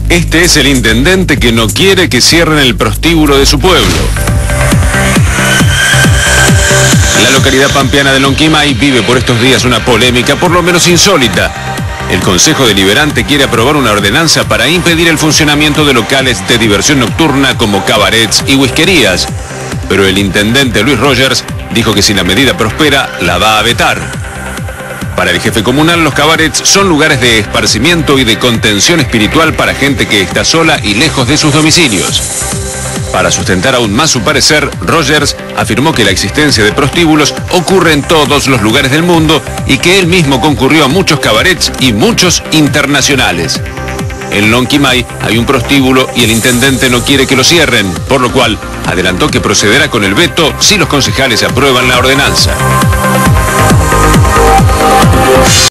Este es el intendente que no quiere que cierren el prostíbulo de su pueblo. La localidad pampeana de Lonquimay vive por estos días una polémica por lo menos insólita. El Consejo Deliberante quiere aprobar una ordenanza para impedir el funcionamiento de locales de diversión nocturna como cabarets y whiskerías. Pero el intendente Luis Rogers dijo que si la medida prospera, la va a vetar. Para el jefe comunal, los cabarets son lugares de esparcimiento y de contención espiritual para gente que está sola y lejos de sus domicilios. Para sustentar aún más su parecer, Rogers afirmó que la existencia de prostíbulos ocurre en todos los lugares del mundo y que él mismo concurrió a muchos cabarets y muchos internacionales. En Lonquimay hay un prostíbulo y el intendente no quiere que lo cierren, por lo cual adelantó que procederá con el veto si los concejales aprueban la ordenanza.